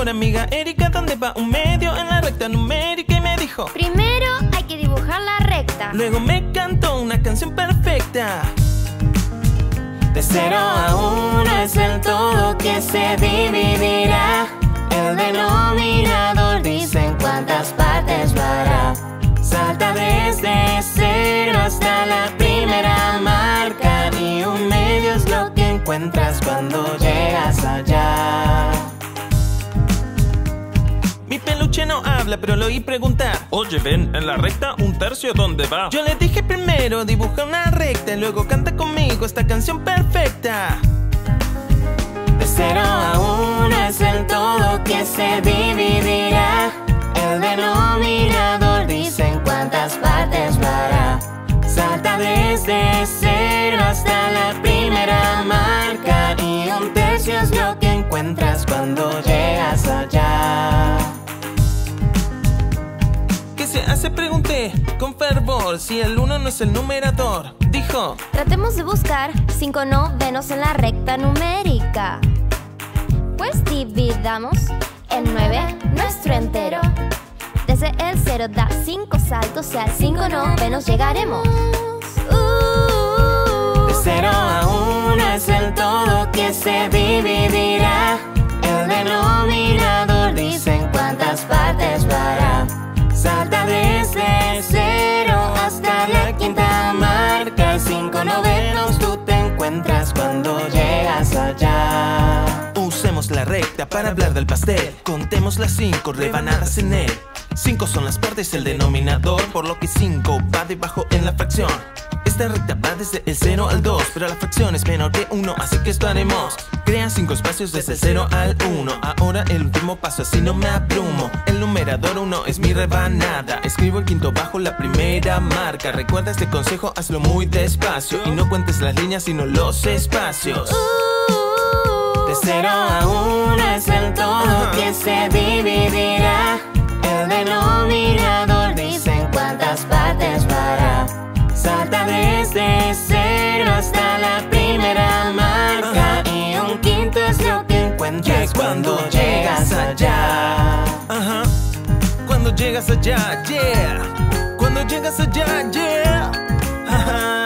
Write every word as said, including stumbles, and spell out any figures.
la amiga Erika donde va un medio en la recta numérica y me dijo: primero hay que dibujar la recta. Luego me cantó una canción perfecta. De cero a uno es el todo que se dividirá. El denominador dice en cuántas partes vará. Salta desde cero hasta la primera marca y un medio es lo que encuentras cuando llegas allá. Mi peluche no habla, pero lo oí preguntar: oye, ven, en la recta un tercio, ¿dónde va? Yo le dije primero dibuja una recta y luego canta conmigo esta canción perfecta. De cero a uno es el todo que se dividirá. El denominador dice en cuántas partes vará. Salta desde cero hasta la primera marca y un tercio es lo que encuentras cuando llegas allá. ¿Qué se hace? Pregunté con fervor si el uno no es el numerador. Dijo: tratemos de buscar cinco novenos en la recta numérica. Pues dividamos el nueve, nuestro entero. Desde el cero da cinco saltos y al cinco novenos llegaremos. uh, De cero a uno es el todo que se dividirá. El denominador dice en cuántas partes vará. Salta desde cero hasta la quinta marca. Cinco novenos tú te encuentras cuando llegas allá. Usemos la recta para hablar del pastel. Contemos las cinco rebanadas en él. Cinco son las partes del denominador, por lo que cinco va debajo en la fracción. Esta recta va desde el cero al dos, pero la fracción es menor que uno, así que esto haremos. Crea cinco espacios desde el cero al uno. Ahora el último paso, así no me abrumo. El numerador uno es mi rebanada. Escribo el quinto bajo la primera marca. Recuerda este consejo, hazlo muy despacio y no cuentes las líneas sino los espacios. De cero a uno es el todo que se dividirá. El denominador dice en cuántas partes vará. Salta desde cero hasta la primera marca y un quinto es lo que encuentras cuando llegas allá. Ajá. Cuando llegas allá, yeah. Cuando llegas allá, yeah. Ajá.